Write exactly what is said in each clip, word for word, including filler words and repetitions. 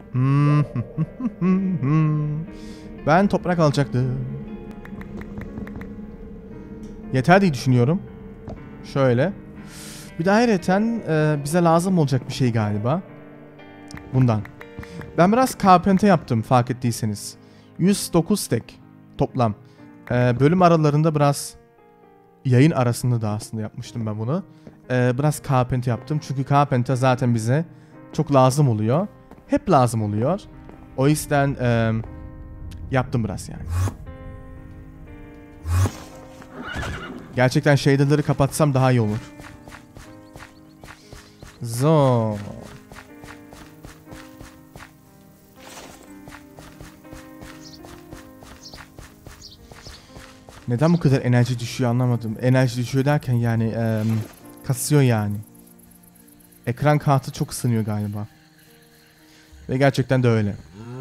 Hmm. Ben toprak alacaktım. Yeter diye düşünüyorum. Şöyle. Bir de ayrıca e, bize lazım olacak bir şey galiba. Bundan. Ben biraz carpenter yaptım fark ettiyseniz. yüz dokuz stack toplam. E, bölüm aralarında biraz yayın arasında da aslında yapmıştım ben bunu. E, biraz carpenter yaptım. Çünkü carpenter zaten bize çok lazım oluyor. Hep lazım oluyor. O yüzden e, yaptım biraz yani. Gerçekten shader'ları kapatsam daha iyi olur. So. Neden bu kadar enerji düşüyor anlamadım. Enerji düşüyor derken yani e, kasıyor yani. Ekran kartı çok ısınıyor galiba. Ve gerçekten de öyle.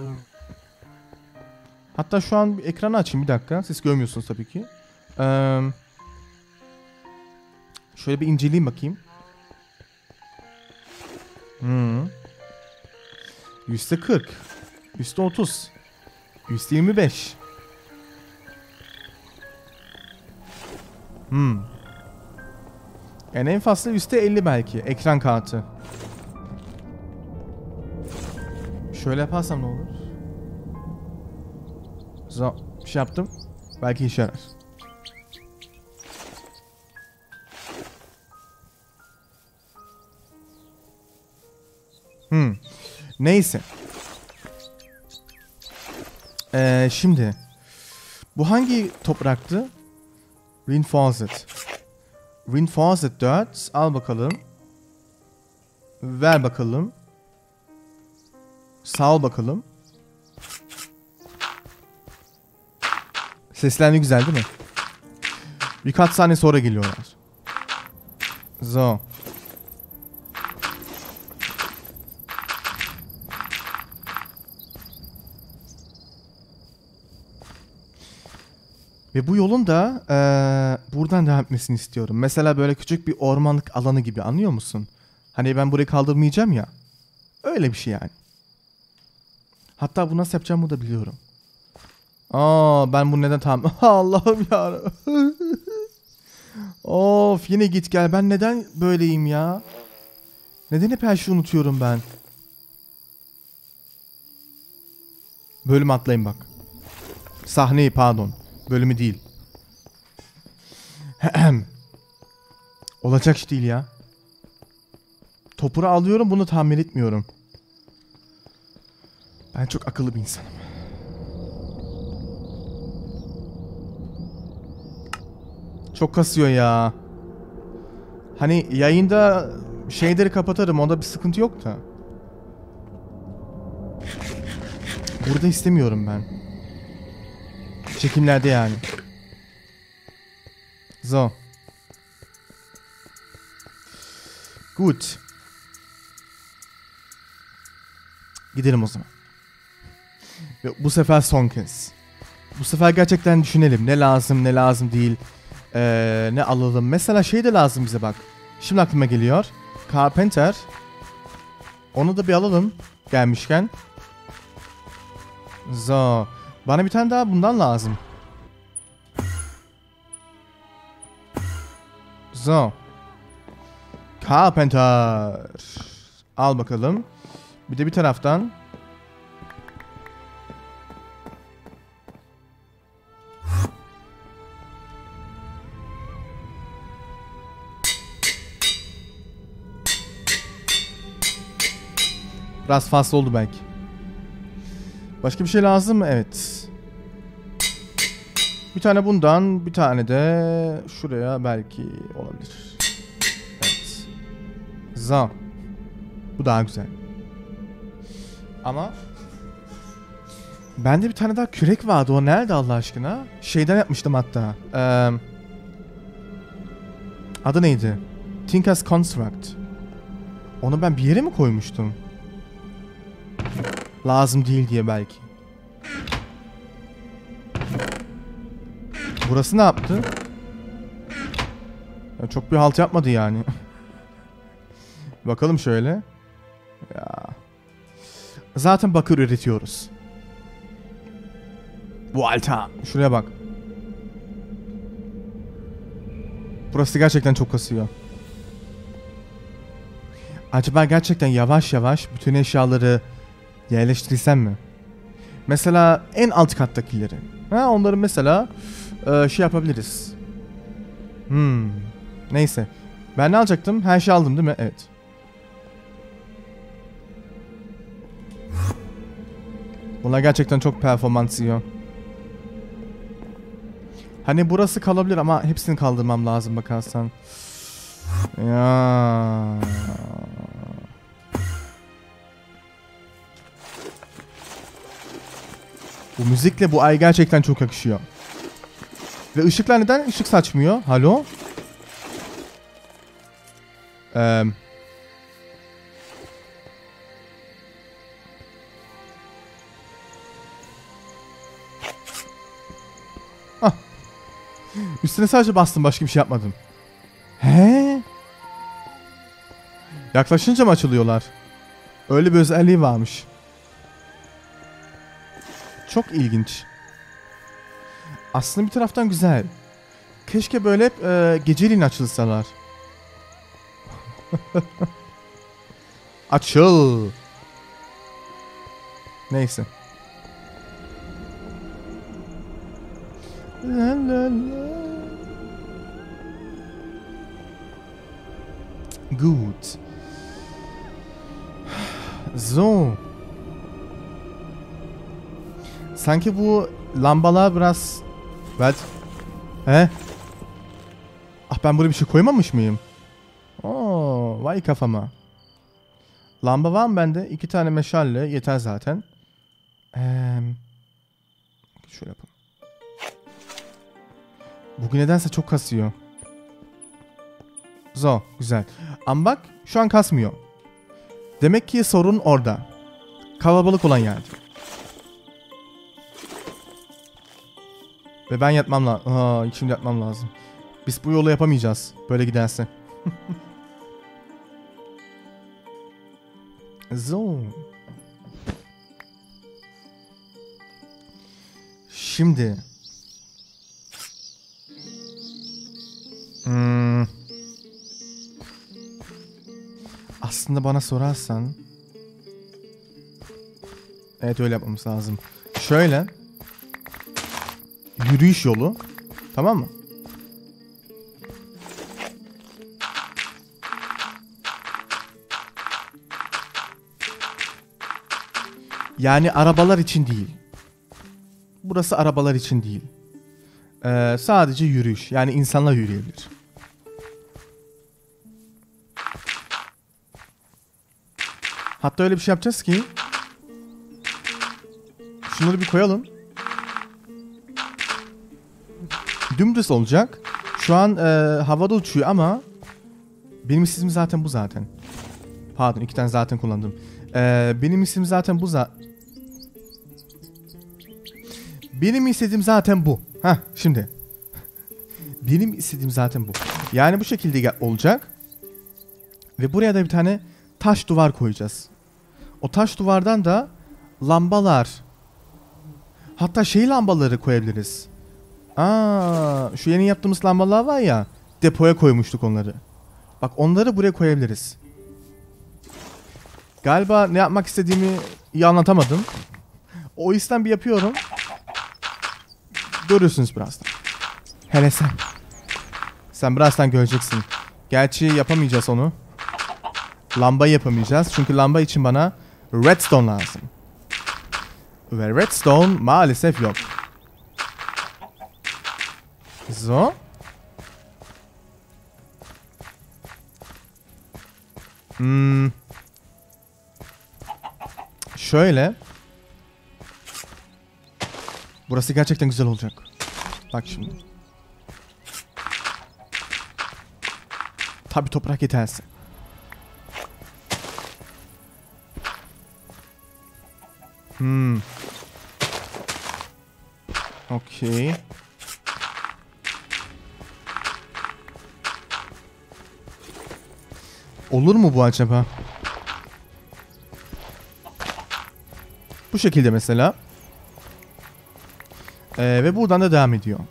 Hatta şu an bir ekranı açayım bir dakika. Siz görmüyorsunuz tabii ki. Ee, şöyle bir inceleyeyim bakayım. Hmm. yüzde kırk. yüzde otuz. yüzde yirmi beş. Hmm. Yani en fazla yüzde elli belki. Ekran kartı. Şöyle yaparsam ne olur? So, bir şey yaptım. Belki işe yarar. Hmm. Neyse. Ee, şimdi. Bu hangi topraktı? Reinforced. Reinforced dört. Al bakalım. Ver bakalım. Sağ ol bakalım. Seslendi güzel değil mi? Birkaç saniye sonra geliyorlar. So. Ve bu yolun da ee, buradan devam etmesini istiyorum. Mesela böyle küçük bir ormanlık alanı gibi, anlıyor musun? Hani ben burayı kaldırmayacağım ya. Öyle bir şey yani. Hatta bu nasıl yapacağımı da biliyorum. Aa, ben bunu neden tam... Allah'ım ya. Of, yine git gel. Ben neden böyleyim ya? Neden hep her şeyi unutuyorum ben? Bölüm atlayın bak. Sahneyi pardon. Bölümü değil. Olacak iş değil ya. Topuru alıyorum, bunu tahmin etmiyorum. Ben çok akıllı bir insanım. Çok kasıyor ya. Hani yayında şeyleri kapatırım, onda bir sıkıntı yok da. Burada istemiyorum ben. Çekimlerde yani. So. Gut. Gidelim o zaman. Ve bu sefer son kez. Bu sefer gerçekten düşünelim. Ne lazım, ne lazım değil. Ee, ne alalım. Mesela şey de lazım bize bak. Şimdi aklıma geliyor. Carpenter. Onu da bir alalım. Gelmişken. So. Bana bir tane daha bundan lazım. So. Carpenter. Al bakalım. Bir de bir taraftan. Biraz fazla oldu belki. Başka bir şey lazım mı? Evet. Bir tane bundan, bir tane de şuraya belki olabilir. Evet. Za. Bu daha güzel. Ama bende bir tane daha kürek vardı. O nerede Allah aşkına? Şeyden yapmıştım hatta. Ee, adı neydi? Tinker's Construct. Onu ben bir yere mi koymuştum? Lazım değil diye belki. Burası ne yaptı? Ya çok bir halt yapmadı yani. Bakalım şöyle. Ya. Zaten bakır üretiyoruz. Volta. Şuraya bak. Burası gerçekten çok kasıyor. Acaba gerçekten yavaş yavaş bütün eşyaları yerleştirsem mi? Mesela en alt kattakileri. Ha, onları mesela e, şey yapabiliriz. Hmm. Neyse. Ben ne alacaktım? Her şey aldım değil mi? Evet. Bunlar gerçekten çok performans yiyor. Hani burası kalabilir ama hepsini kaldırmam lazım bakarsan. Ya. Bu müzikle bu ay gerçekten çok yakışıyor. Ve ışıklar neden ışık saçmıyor? Halo? Eee... Ah. Üstüne sadece bastım, başka bir şey yapmadım. He? Yaklaşınca mı açılıyorlar? Öyle bir özelliği varmış. Çok ilginç. Aslında bir taraftan güzel. Keşke böyle hep e, geceliğin açılsalar. Açıl. Neyse. La la la. Gut. So. Sanki bu lambalar biraz... Evet. He? Ah, ben buraya bir şey koymamış mıyım? Oo, vay kafama. Lamba var mı bende? İki tane meşale yeter zaten. Ee, şöyle yapalım. Bugün nedense çok kasıyor. Zo, güzel. Ama bak, şu an kasmıyor. Demek ki sorun orada. Kalabalık olan yerde. Ve ben yatmam lazım. Aa, şimdi yatmam lazım. Biz bu yolu yapamayacağız böyle giderse. So. Şimdi. Hmm. Aslında bana sorarsan. Evet, öyle yapmamız lazım. Şöyle. Yürüyüş yolu. Tamam mı? Yani arabalar için değil. Burası arabalar için değil. Ee, sadece yürüyüş. Yani insanlar yürüyebilir. Hatta öyle bir şey yapacağız ki şunları bir koyalım. Dümdüz olacak. Şu an e, havada uçuyor ama benim isim zaten bu zaten. Pardon, iki tane zaten kullandım. E, benim isim zaten bu zaten. Benim istediğim zaten bu. Heh, şimdi. Benim istediğim zaten bu. Yani bu şekilde olacak. Ve buraya da bir tane taş duvar koyacağız. O taş duvardan da lambalar. Hatta şey lambaları koyabiliriz. Aa, şu yeni yaptığımız lambalar var ya. Depoya koymuştuk onları. Bak, onları buraya koyabiliriz. Galiba ne yapmak istediğimi iyi anlatamadım. O yüzden bir yapıyorum. Görürsünüz birazdan. Hele sen. Sen birazdan göreceksin. Gerçi yapamayacağız onu. Lambayı yapamayacağız. Çünkü lamba için bana redstone lazım. Ve redstone maalesef yok. So. Hmm. Şöyle. Burası gerçekten güzel olacak. Bak şimdi. Tabii toprak yeterse. Hmm. Okey. Olur mu bu acaba? Bu şekilde mesela. Ee, ve buradan da devam ediyor.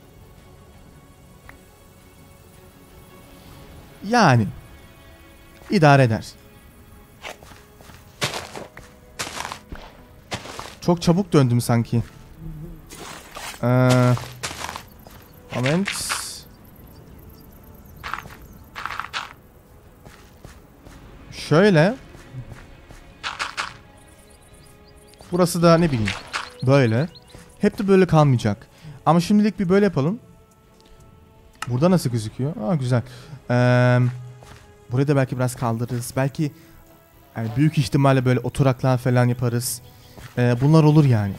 Yani. idare eder. Çok çabuk döndüm sanki. Ee, moment. Şöyle. Burası da ne bileyim. Böyle. Hep de böyle kalmayacak. Ama şimdilik bir böyle yapalım. Burada nasıl gözüküyor? Aa, güzel. Ee, burayı da belki biraz kaldırırız. Belki yani büyük ihtimalle böyle oturaklar falan yaparız. Ee, bunlar olur yani.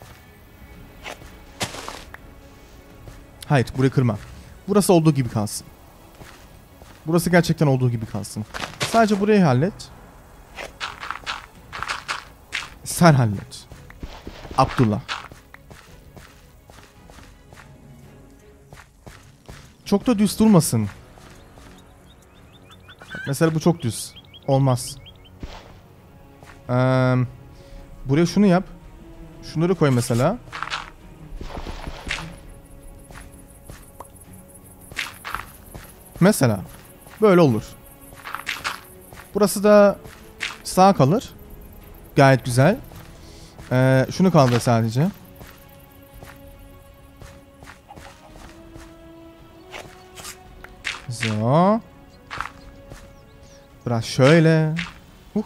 Hayır, burayı kırma. Burası olduğu gibi kalsın. Burası gerçekten olduğu gibi kalsın. Sadece burayı hallet. Sen hallet. Abdullah. Çok da düz durmasın. Mesela bu çok düz. Olmaz. Ee, buraya şunu yap. Şunları koy mesela. Mesela. Böyle olur. Burası da sağ kalır. Gayet güzel. Ee, şunu kaldır sadece. So. Biraz şöyle. Uh.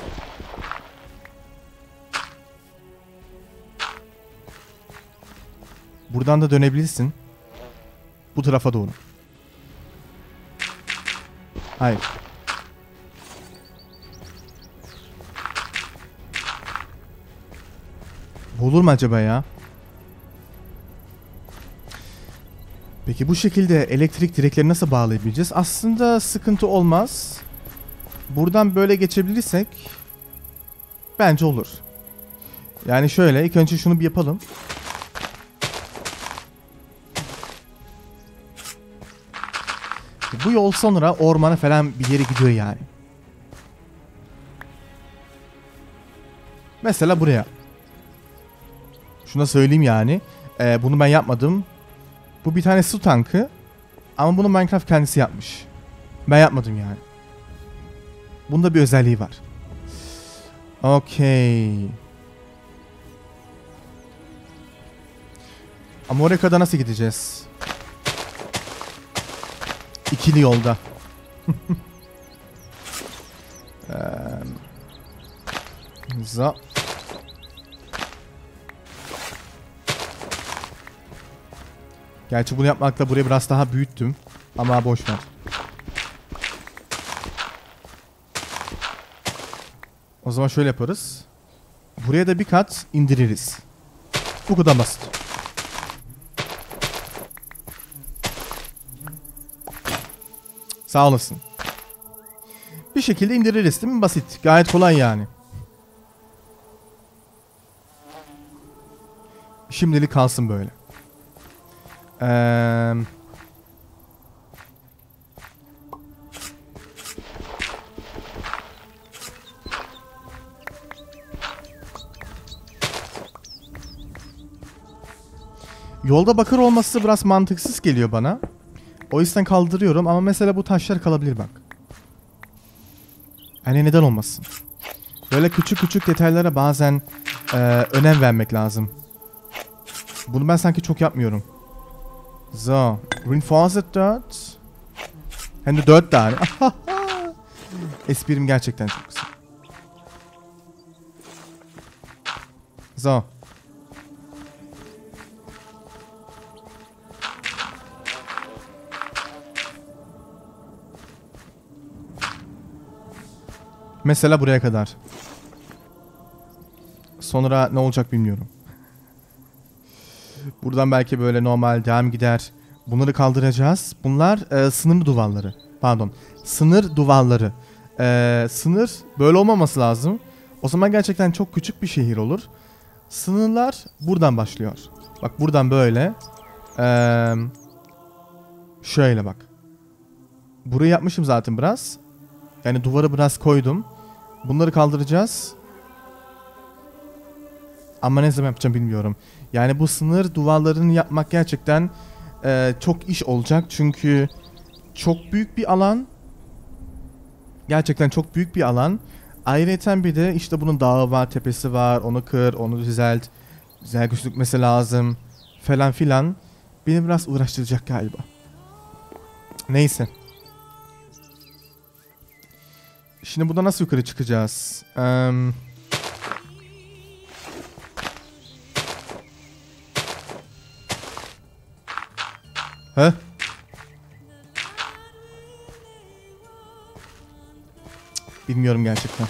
Buradan da dönebilirsin. Bu tarafa doğru. Hayır. Bu olur mu acaba ya? Peki bu şekilde elektrik direkleri nasıl bağlayabileceğiz? Aslında sıkıntı olmaz. Buradan böyle geçebilirsek bence olur. Yani şöyle ilk önce şunu bir yapalım. Bu yol sonra ormana falan bir yere gidiyor yani. Mesela buraya. Şuna söyleyeyim yani. Ee, bunu ben yapmadım. Bu bir tane su tankı. Ama bunu Minecraft kendisi yapmış. Ben yapmadım yani. Bunda bir özelliği var. Okey. Ama oraya kadar nasıl gideceğiz? İkili yolda. ee, za. Gerçi bunu yapmakla burayı biraz daha büyüttüm. Ama boş ver. O zaman şöyle yaparız. Buraya da bir kat indiririz. Bu kadar basit. Sağ olasın. Bir şekilde indiririz değil mi? Basit. Gayet kolay yani. Şimdilik kalsın böyle. Eee... Yolda bakır olması biraz mantıksız geliyor bana. O yüzden kaldırıyorum ama mesela bu taşlar kalabilir bak. Hani neden olmasın? Böyle küçük küçük detaylara bazen e, önem vermek lazım. Bunu ben sanki çok yapmıyorum. So, reinforced dört. Hem de dört tane. Esprim gerçekten çok güzel. So. Mesela buraya kadar. Sonra ne olacak bilmiyorum. Buradan belki böyle normal devam gider. Bunları kaldıracağız. Bunlar e, sınır duvarları. Pardon. Sınır duvarları. E, sınır böyle olmaması lazım. O zaman gerçekten çok küçük bir şehir olur. Sınırlar buradan başlıyor. Bak buradan böyle. E, şöyle bak. Burayı yapmışım zaten biraz. Yani duvarı biraz koydum. Bunları kaldıracağız. Ama ne zaman yapacağım bilmiyorum. Yani bu sınır duvarlarını yapmak gerçekten e, çok iş olacak. Çünkü çok büyük bir alan. Gerçekten çok büyük bir alan. Ayrıca bir de işte bunun dağı var, tepesi var. Onu kır, onu düzelt. Güzel gözükmesi lazım. Falan filan. Beni biraz uğraştıracak galiba. Neyse. Şimdi buradan nasıl yukarı çıkacağız? Eee... He? Bilmiyorum gerçekten.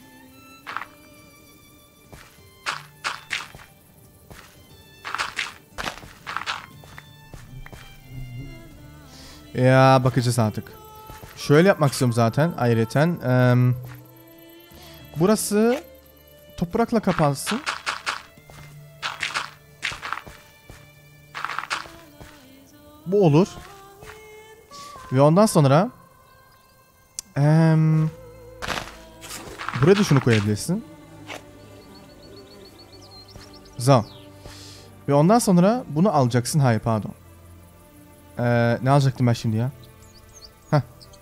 Ya bakacağız artık. Şöyle yapmak istiyorum zaten ayrıca. Ee, burası toprakla kapansın. Bu olur. Ve ondan sonra ee, buraya da şunu koyabilirsin. Za. Ve ondan sonra bunu alacaksın. Hayır pardon. Ee, ne alacaktım ben şimdi ya? Heh.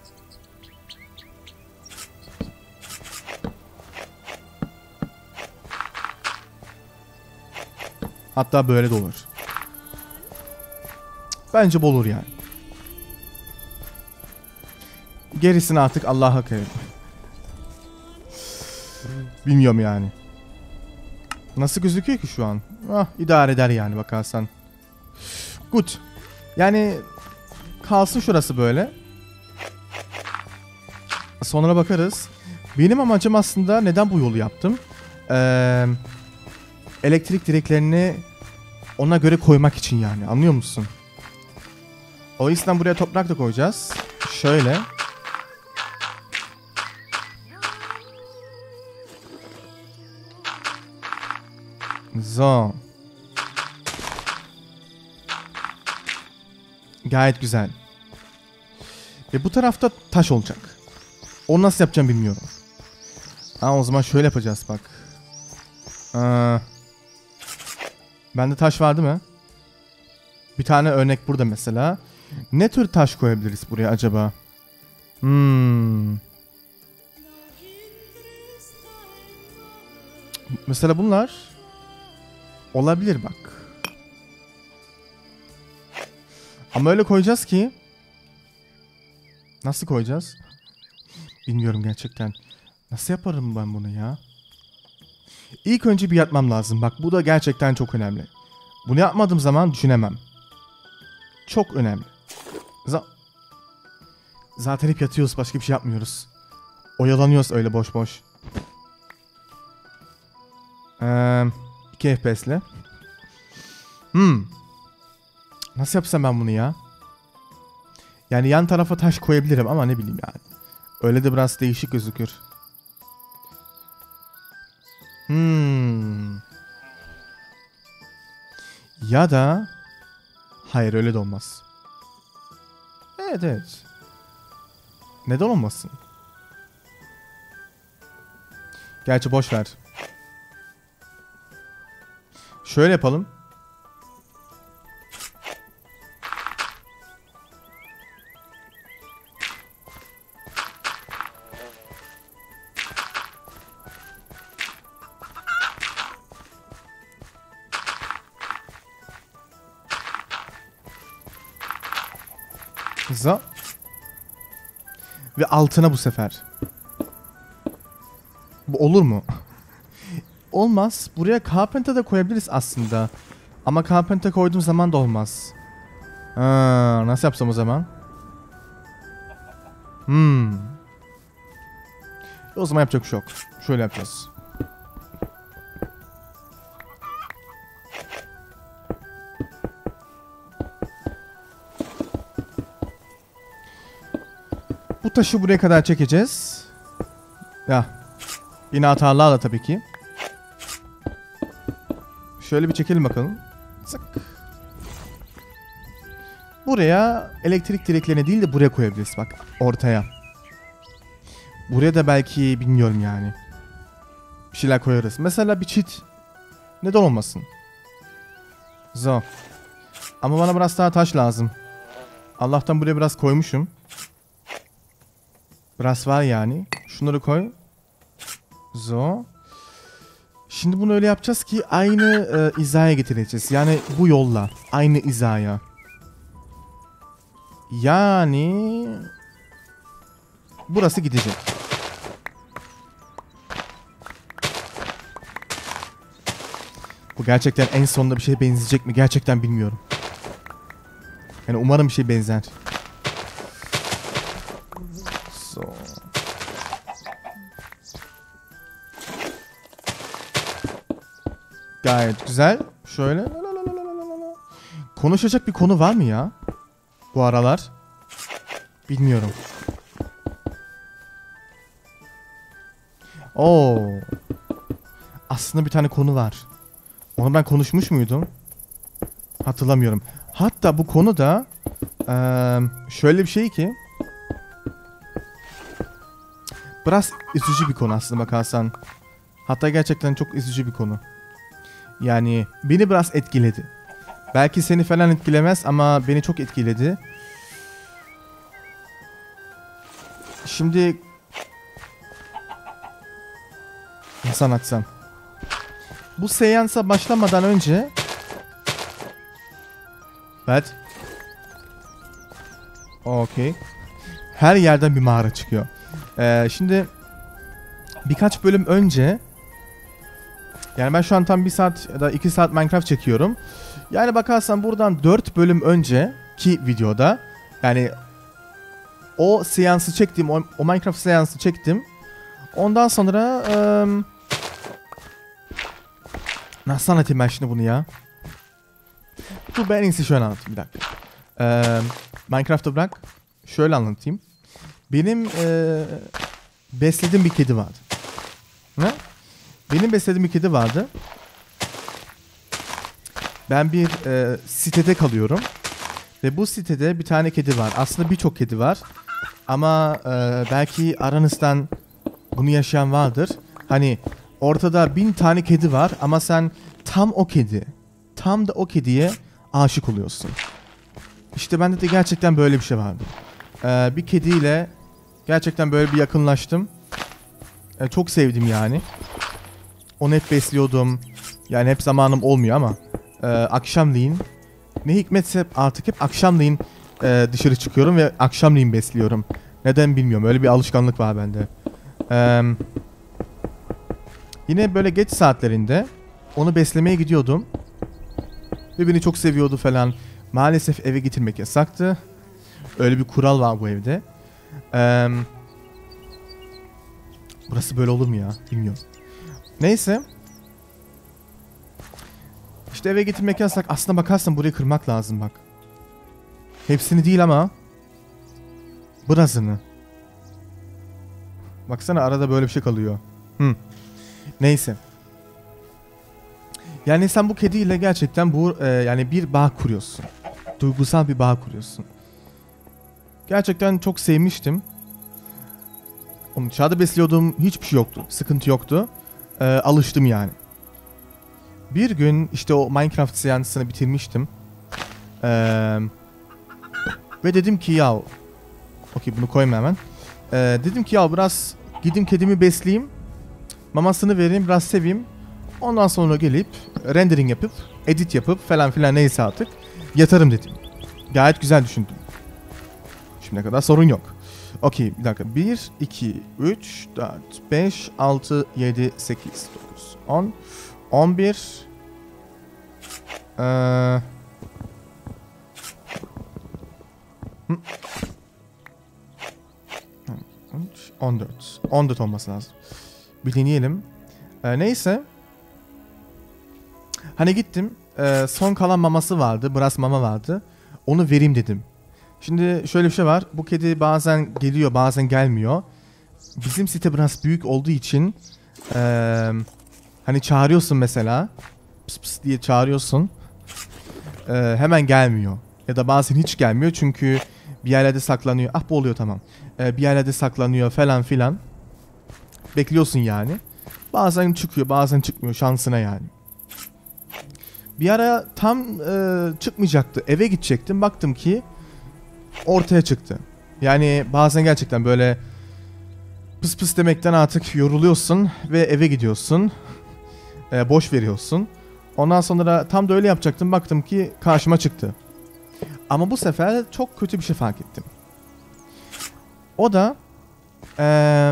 Hatta böyle de olur. Bence bu olur yani. Gerisini artık Allah'a koyayım. Bilmiyorum yani. Nasıl gözüküyor ki şu an? Ah, idare eder yani bakarsan. Good. Yani kalsın şurası böyle. Sonra bakarız. Benim amacım aslında neden bu yolu yaptım? Ee, elektrik direklerini ona göre koymak için yani. Anlıyor musun? O yüzden buraya toprak da koyacağız. Şöyle. So. Gayet güzel. Ve bu tarafta taş olacak. Onu nasıl yapacağım bilmiyorum. Ha, o zaman şöyle yapacağız bak. Aa, bende taş vardı mı? Bir tane örnek burada mesela. Ne tür taş koyabiliriz buraya acaba? Hmm. Mesela bunlar olabilir bak. Ama öyle koyacağız ki. Nasıl koyacağız? Bilmiyorum gerçekten. Nasıl yaparım ben bunu ya? İlk önce bir yatmam lazım. Bak bu da gerçekten çok önemli. Bunu yapmadığım zaman düşünemem. Çok önemli. Z Zaten hep yatıyoruz. Başka bir şey yapmıyoruz. Oyalanıyoruz öyle boş boş. Ee, iki F P S'le. Hmm. Nasıl yapsam ben bunu ya? Yani yan tarafa taş koyabilirim ama ne bileyim yani. Öyle de biraz değişik gözükür. Hmm. Ya da... Hayır öyle de olmaz. Evet evet. Neden olmasın? Gerçi boş ver. Şöyle yapalım. Za. Ve altına bu sefer. Bu olur mu? Olmaz. Buraya carpenter da koyabiliriz aslında. Ama carpenter koyduğum zaman da olmaz. Ha, nasıl yapsam o zaman? Hmm. O zaman yapacak bir şey yok. Şöyle yapacağız. Bu taşı buraya kadar çekeceğiz. Ya. Yine hatalarla tabii ki. Şöyle bir çekelim bakalım. Sık. Buraya elektrik direklerini değil de buraya koyabiliriz bak. Ortaya. Buraya da belki bilmiyorum yani. Bir şeyler koyarız. Mesela bir çit. Neden olmasın? Zo. Ama bana biraz daha taş lazım. Allah'tan buraya biraz koymuşum. Biraz var yani. Şunları koy. Zo. Şimdi bunu öyle yapacağız ki aynı e, hizaya getireceğiz. Yani bu yolla. Aynı hizaya. Yani... Burası gidecek. Bu gerçekten en sonunda bir şeye benzeyecek mi? Gerçekten bilmiyorum. Yani umarım bir şey benzer. So. Gayet güzel. Şöyle. Konuşacak bir konu var mı ya? Bu aralar. Bilmiyorum. Oo. Aslında bir tane konu var. Onu ben konuşmuş muydum? Hatırlamıyorum. Hatta bu konu da ee, şöyle bir şey ki biraz üzücü bir konu aslında bakarsan. Hatta gerçekten çok üzücü bir konu. Yani beni biraz etkiledi. Belki seni falan etkilemez ama beni çok etkiledi. Şimdi nasıl anlatsam? Bu seansa başlamadan önce evet. Okey. Her yerden bir mağara çıkıyor. Ee, şimdi birkaç bölüm önce, yani ben şu an tam bir saat ya da iki saat Minecraft çekiyorum. Yani bakarsan buradan dört bölüm önceki videoda, yani o seansı çektim, o, o Minecraft seansı çektim. Ondan sonra ıı, nasıl anlatayım ben şimdi bunu ya? Dur ben en iyisi şöyle anlatayım bir dakika. Ee, Minecraft'ı bırak. Şöyle anlatayım. Benim ee, beslediğim bir kedi vardı. Ne? Benim beslediğim bir kedi vardı. Ben bir ee, sitede kalıyorum. Ve bu sitede bir tane kedi var. Aslında birçok kedi var. Ama ee, belki aranızdan bunu yaşayan vardır. Hani ortada bin tane kedi var ama sen tam o kedi, tam da o kediye aşık oluyorsun. İşte bende de gerçekten böyle bir şey vardı. Ee, bir kediyle gerçekten böyle bir yakınlaştım. Ee, çok sevdim yani. Onu hep besliyordum. Yani hep zamanım olmuyor ama e, akşamleyin, ne hikmetse artık hep akşamleyin e, dışarı çıkıyorum ve akşamleyin besliyorum. Neden bilmiyorum. Öyle bir alışkanlık var bende. Eee... Yine böyle geç saatlerinde onu beslemeye gidiyordum. Ve beni çok seviyordu falan. Maalesef eve getirmek yasaktı. Öyle bir kural var bu evde. Ee, burası böyle olur mu ya? Bilmiyorum. Neyse. İşte eve getirmek yasak. Aslına bakarsan burayı kırmak lazım bak. Hepsini değil ama birazını. Baksana arada böyle bir şey kalıyor. Hı. Neyse. Yani sen bu kediyle gerçekten bu e, yani bir bağ kuruyorsun. Duygusal bir bağ kuruyorsun. Gerçekten çok sevmiştim. Onu dışarıda besliyordum. Hiçbir şey yoktu. Sıkıntı yoktu. E, alıştım yani. Bir gün işte o Minecraft seansını bitirmiştim. E, ve dedim ki ya okey bunu koyma hemen. E, dedim ki ya biraz gideyim kedimi besleyeyim. Mamasını vereyim, biraz seveyim. Ondan sonra gelip rendering yapıp, edit yapıp falan filan neyse artık yatarım dedim. Gayet güzel düşündüm. Şimdiye kadar sorun yok. Okey bir dakika. bir, iki, üç, dört, beş, altı, yedi, sekiz, dokuz, on, on bir. Ee... on dört. on dört olması lazım. Bir deneyelim. Ee, neyse. Hani gittim. E, son kalan maması vardı. Biraz mama vardı. Onu vereyim dedim. Şimdi şöyle bir şey var. Bu kedi bazen geliyor bazen gelmiyor. Bizim site biraz büyük olduğu için e, hani çağırıyorsun mesela. Pıs pıs diye çağırıyorsun. E, hemen gelmiyor. Ya da bazen hiç gelmiyor çünkü bir yerlerde saklanıyor. Ah bu oluyor tamam. E, bir yerlerde saklanıyor falan filan. Bekliyorsun yani. Bazen çıkıyor bazen çıkmıyor şansına yani. Bir ara tam e, çıkmayacaktı. Eve gidecektim. Baktım ki ortaya çıktı. Yani bazen gerçekten böyle pıs pıs demekten artık yoruluyorsun ve eve gidiyorsun. E, boş veriyorsun. Ondan sonra tam da öyle yapacaktım. Baktım ki karşıma çıktı. Ama bu sefer çok kötü bir şey fark ettim. O da ee,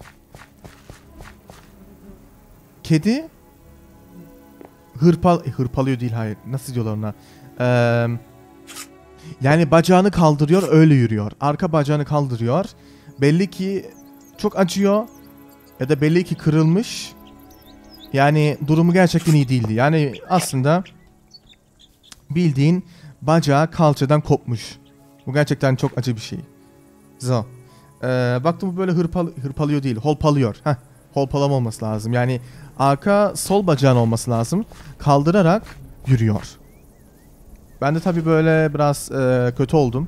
kedi hırpal hırpalıyor değil, hayır. Nasıl diyorlar ona? Ee, yani bacağını kaldırıyor, öyle yürüyor. Arka bacağını kaldırıyor. Belli ki çok acıyor ya da belli ki kırılmış. Yani durumu gerçekten iyi değildi. Yani aslında bildiğin bacağı kalçadan kopmuş. Bu gerçekten çok acı bir şey. So. Ee, baktım bu böyle hırpal hırpalıyor değil, holpalıyor. Heh, holpalama olması lazım. Yani arka sol bacağın olması lazım. Kaldırarak yürüyor. Ben de tabii böyle biraz e, kötü oldum.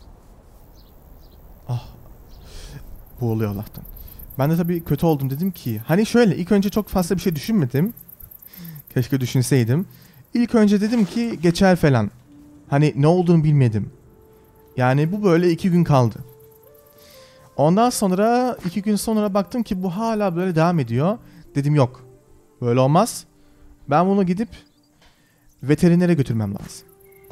Ah. Boğuluyor Allah'tan. Ben de tabii kötü oldum, dedim ki hani şöyle ilk önce çok fazla bir şey düşünmedim. Keşke düşünseydim. İlk önce dedim ki geçer falan. Hani ne olduğunu bilmedim. Yani bu böyle iki gün kaldı. Ondan sonra iki gün sonra baktım ki bu hala böyle devam ediyor. Dedim yok. Böyle olmaz. Ben bunu gidip veterinere götürmem lazım.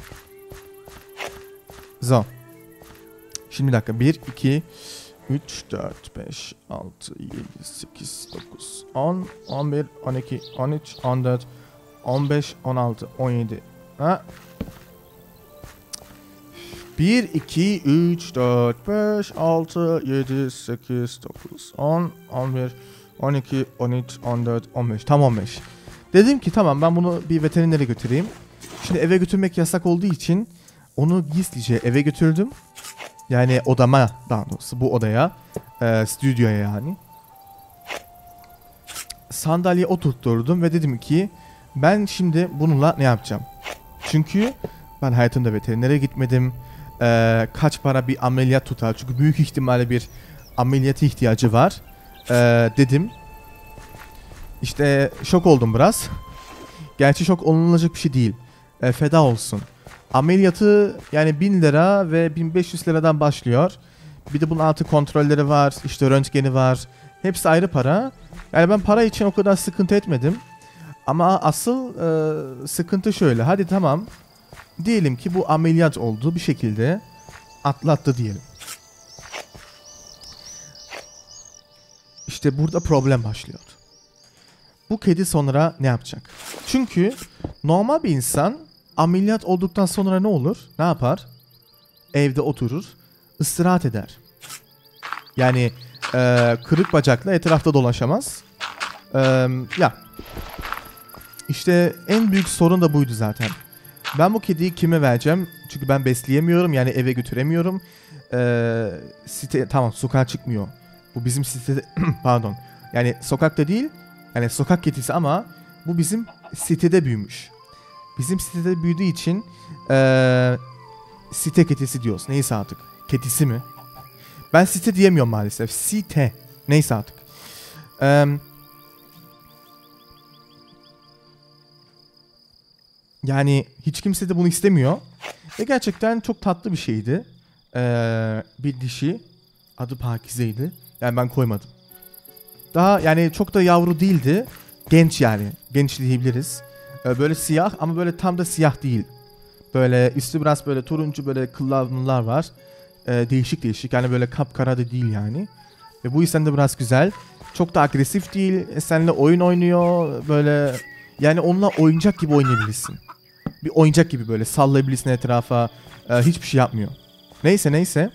So. Şimdi bir dakika. bir, iki, üç, dört, beş, altı, yedi, sekiz, dokuz, on, on bir, on iki, on üç, on dört, on beş, on altı, on yedi. Ha? bir, iki, üç, dört, beş, altı, yedi, sekiz, dokuz, on, on bir, on iki, on üç, on dört, on beş. Tam on beş. Dedim ki tamam, ben bunu bir veterinere götüreyim. Şimdi eve götürmek yasak olduğu için onu gizlice eve götürdüm. Yani odama, daha doğrusu bu odaya, e, stüdyoya yani. Sandalye oturtturdum ve dedim ki ben şimdi bununla ne yapacağım? Çünkü ben hayatımda veterinere gitmedim. Ee, kaç para bir ameliyat tutar? Çünkü büyük ihtimalle bir ameliyata ihtiyacı var. Ee, dedim. İşte şok oldum biraz. Gerçi şok olunacak bir şey değil. Ee, feda olsun. Ameliyatı yani bin lira ve bin beş yüz liradan başlıyor. Bir de bunun altı kontrolleri var. İşte röntgeni var. Hepsi ayrı para. Yani ben para için o kadar sıkıntı etmedim. Ama asıl e, sıkıntı şöyle. Hadi tamam. Diyelim ki bu ameliyat oldu, bir şekilde atlattı diyelim. İşte burada problem başlıyor. Bu kedi sonra ne yapacak? Çünkü normal bir insan ameliyat olduktan sonra ne olur? Ne yapar? Evde oturur, istirahat eder. Yani e, kırık bacakla etrafta dolaşamaz. E, ya. İşte en büyük sorun da buydu zaten. Ben bu kediyi kime vereceğim? Çünkü ben besleyemiyorum, yani eve götüremiyorum. Ee, site tamam, sokağa çıkmıyor. Bu bizim sitede pardon. Yani sokakta değil. Yani sokak kedisi ama bu bizim sitede büyümüş. Bizim sitede büyüdüğü için ee, site kedisi diyoruz. Neyse artık. Kedisi mi? Ben site diyemiyorum maalesef. Site. Neyse artık. Eee Yani hiç kimse de bunu istemiyor. Ve gerçekten çok tatlı bir şeydi. Ee, bir dişi. Adı Pakize'ydi. Yani ben koymadım. Daha yani çok da yavru değildi. Genç yani. Genç diyebiliriz. Ee, böyle siyah ama böyle tam da siyah değil. Böyle üstü biraz böyle turuncu, böyle kıllar var. Ee, değişik değişik. Yani böyle kapkara da değil yani. Ve bu yüzden de biraz güzel. Çok da agresif değil. Seninle oyun oynuyor. Böyle yani onunla oyuncak gibi oynayabilirsin. Bir oyuncak gibi böyle sallayabilirsin etrafa. Ee, hiçbir şey yapmıyor. Neyse neyse.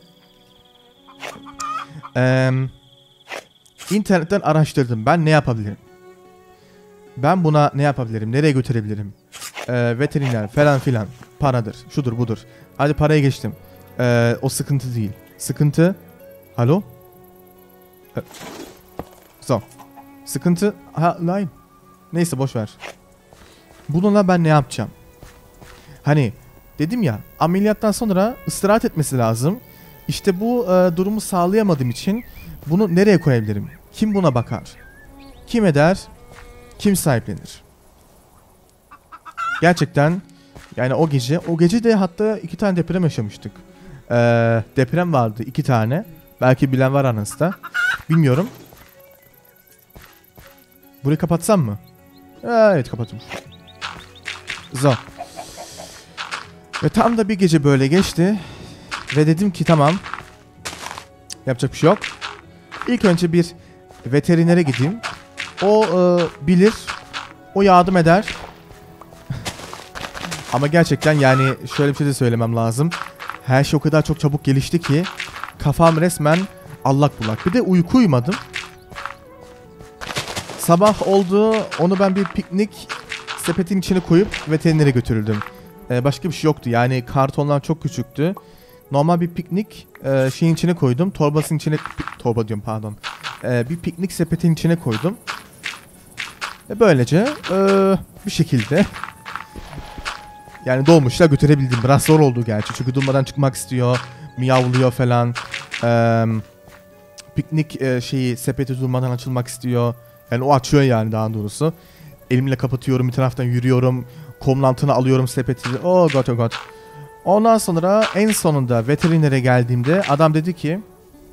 Ee, internetten araştırdım. Ben ne yapabilirim? Ben buna ne yapabilirim? Nereye götürebilirim? Ee, veteriner falan filan. Paradır. Şudur budur. Hadi paraya geçtim. Ee, o sıkıntı değil. Sıkıntı... Alo? Ee, so. Sıkıntı... Ha, line. Neyse boşver. Bununla ben ne yapacağım? Hani dedim ya, ameliyattan sonra istirahat etmesi lazım. İşte bu e, durumu sağlayamadığım için bunu nereye koyabilirim? Kim buna bakar? Kim eder? Kim sahiplenir? Gerçekten yani o gece, o gece de hatta iki tane deprem yaşamıştık. Ee, deprem vardı iki tane. Belki bilen var aranızda. Bilmiyorum. Burayı kapatsam mı? Evet, kapattım. Zor. Ve tam da bir gece böyle geçti. Ve dedim ki tamam. Yapacak bir şey yok. İlk önce bir veterinere gideyim. O e, bilir. O yardım eder. Ama gerçekten yani şöyle bir şey de söylemem lazım. Her şey o kadar çok çabuk gelişti ki kafam resmen allak bullak. Bir de uyku uyumadım. Sabah oldu, onu ben bir piknik sepetin içine koyup veterinere götürüldüm. Ee, başka bir şey yoktu yani, kartonlar çok küçüktü. Normal bir piknik e, şeyin içine koydum. Torbasının içine, torba diyorum pardon. Ee, bir piknik sepetin içine koydum. Ve böylece e, bir şekilde yani dolmuşla götürebildim. Biraz zor oldu gerçi çünkü durmadan çıkmak istiyor. Miyavlıyor falan. Ee, piknik e, şeyi sepeti durmadan açılmak istiyor. Yani o açıyor yani daha doğrusu. Elimle kapatıyorum, bir taraftan yürüyorum. Kolun altına alıyorum sepeti. Oh god oh god. Ondan sonra en sonunda veterinere geldiğimde adam dedi ki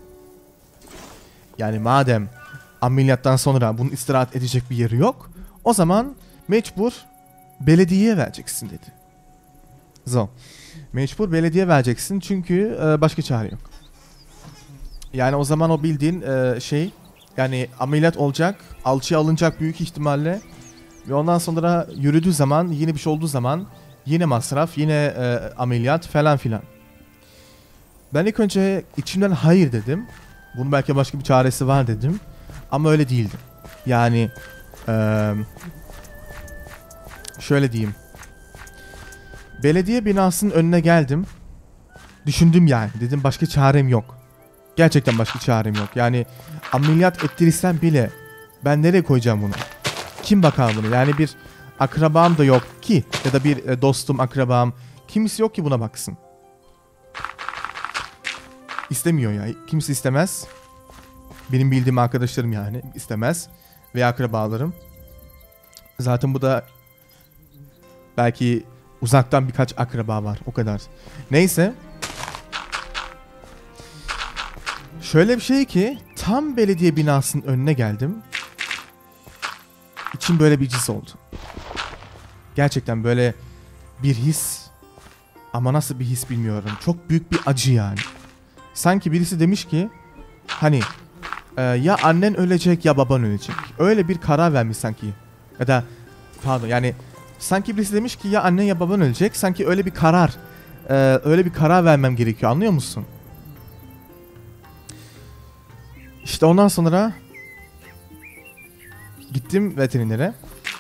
yani madem ameliyattan sonra bunun istirahat edecek bir yeri yok, o zaman mecbur belediyeye vereceksin dedi. Zo. Mecbur belediye vereceksin çünkü e, başka çare yok. Yani o zaman o bildiğin e, şey yani ameliyat olacak, alçıya alınacak büyük ihtimalle ve ondan sonra yürüdüğü zaman, yine bir şey olduğu zaman yine masraf, yine e, ameliyat falan filan. Ben ilk önce içimden hayır dedim. Bunun belki başka bir çaresi var dedim. Ama öyle değildi. Yani e, şöyle diyeyim. Belediye binasının önüne geldim. Düşündüm yani. Dedim başka çarem yok. Gerçekten başka çarem yok. Yani ameliyat ettirirsem bile ben nereye koyacağım bunu? Kim bakar bunu? Yani bir akrabam da yok ki. Ya da bir e, dostum, akrabam. Kimisi yok ki buna baksın. İstemiyor ya. Kimse istemez. Benim bildiğim arkadaşlarım yani istemez. Veya akrabalarım. Zaten bu da belki uzaktan birkaç akraba var. O kadar. Neyse. Şöyle bir şey ki tam belediye binasının önüne geldim. İçim böyle bir cız oldu. Gerçekten böyle bir his. Ama nasıl bir his bilmiyorum. Çok büyük bir acı yani. Sanki birisi demiş ki hani e, ya annen ölecek ya baban ölecek. Öyle bir karar vermiş sanki. Ya da pardon yani sanki birisi demiş ki ya annen ya baban ölecek. Sanki öyle bir karar. E, öyle bir karar vermem gerekiyor, anlıyor musun? İşte ondan sonra gittim veterinere.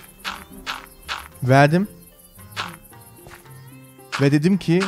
Verdim. Ve dedim ki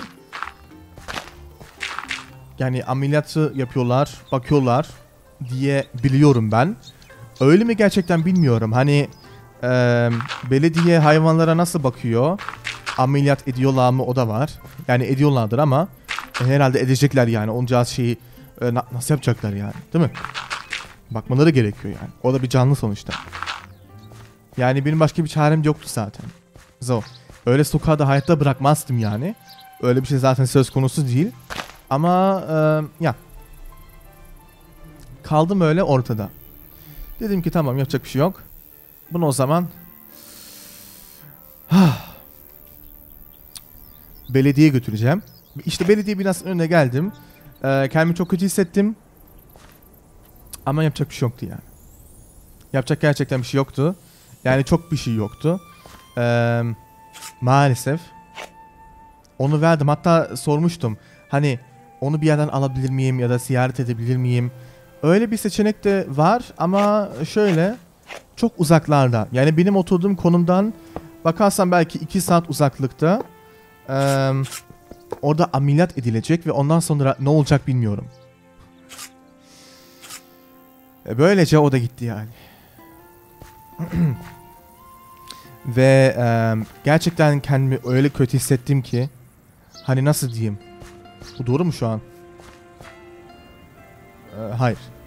yani ameliyatı yapıyorlar, bakıyorlar diye biliyorum ben. Öyle mi gerçekten bilmiyorum. Hani e, belediye hayvanlara nasıl bakıyor? Ameliyat ediyorlar mı, o da var. Yani ediyorlardır ama e, herhalde edecekler yani. Onca şeyi e, na- nasıl yapacaklar yani, değil mi? Bakmaları gerekiyor yani. O da bir canlı sonuçta. Yani benim başka bir çarem yoktu zaten. Zo. Öyle sokağa da hayatta bırakmazdım yani. Öyle bir şey zaten söz konusu değil. Ama e, ya. Kaldım öyle ortada. Dedim ki tamam, yapacak bir şey yok. Bunu o zaman belediyeye götüreceğim. İşte belediye binasının önüne geldim. E, kendimi çok kötü hissettim. Ama yapacak bir şey yoktu yani. Yapacak gerçekten bir şey yoktu. Yani çok bir şey yoktu. Ee, maalesef. Onu verdim. Hatta sormuştum. Hani onu bir yerden alabilir miyim ya da ziyaret edebilir miyim? Öyle bir seçenek de var ama şöyle çok uzaklarda. Yani benim oturduğum konumdan bakarsan belki iki saat uzaklıkta. Ee, orada ameliyat edilecek ve ondan sonra ne olacak bilmiyorum. Böylece o da gitti yani. Ve e, gerçekten kendimi öyle kötü hissettim ki hani nasıl diyeyim? Bu doğru mu şu an? E, hayır.